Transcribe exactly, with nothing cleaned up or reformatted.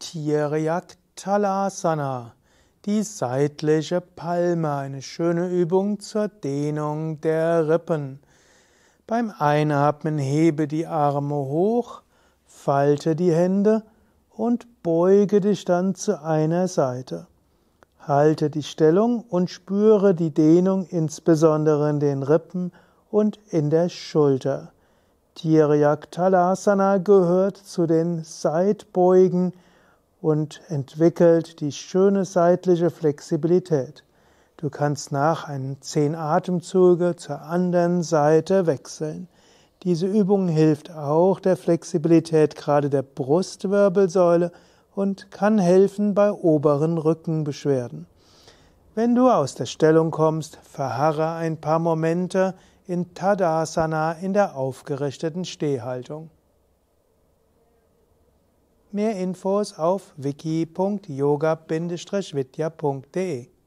Tiryak-Talasana, die seitliche Palme, eine schöne Übung zur Dehnung der Rippen. Beim Einatmen hebe die Arme hoch, falte die Hände und beuge dich dann zu einer Seite. Halte die Stellung und spüre die Dehnung insbesondere in den Rippen und in der Schulter. Tiryak-Talasana gehört zu den Seitbeugen und entwickelt die schöne seitliche Flexibilität. Du kannst nach einen zehn Atemzüge zur anderen Seite wechseln. Diese Übung hilft auch der Flexibilität gerade der Brustwirbelsäule und kann helfen bei oberen Rückenbeschwerden. Wenn du aus der Stellung kommst, verharre ein paar Momente in Tadasana, in der aufgerichteten Stehhaltung. Mehr Infos auf wiki punkt yoga bindestrich vidya punkt de